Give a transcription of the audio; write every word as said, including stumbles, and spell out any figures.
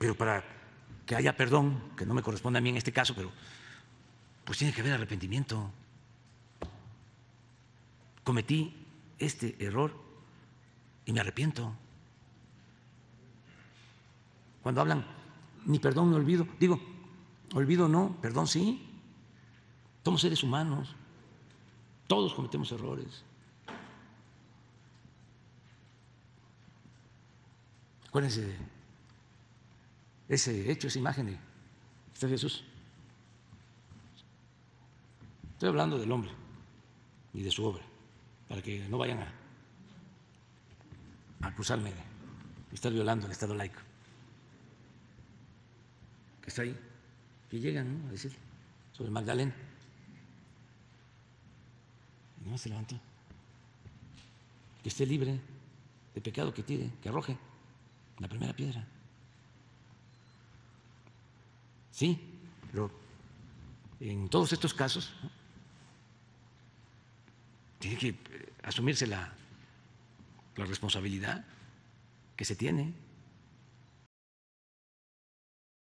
Pero para que haya perdón, que no me corresponde a mí en este caso, pero pues tiene que haber arrepentimiento. Cometí este error y me arrepiento. Cuando hablan ni perdón ni olvido, digo, olvido no, perdón sí. Somos seres humanos, todos cometemos errores. Acuérdense de ese hecho, esa imagen de está Jesús. Estoy hablando del hombre y de su obra, para que no vayan a, a acusarme de estar violando el Estado laico. Que está ahí, que llegan, ¿no?, a decir sobre Magdalena. Y no se levantó. Que esté libre de pecado, que tire, que arroje la primera piedra. Sí, pero en todos estos casos, ¿no?, tiene que asumirse la, la responsabilidad que se tiene.